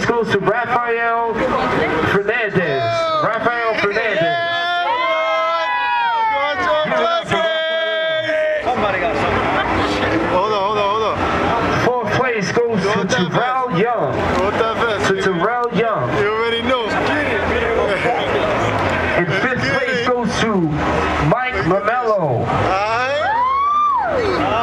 place goes to Rafael Fernandez. Rafael Fernandez. Somebody got something. Hold on. Fourth place goes to Terrell Young. To Terrell Young. You already know. And fifth place goes to Mike Lamello.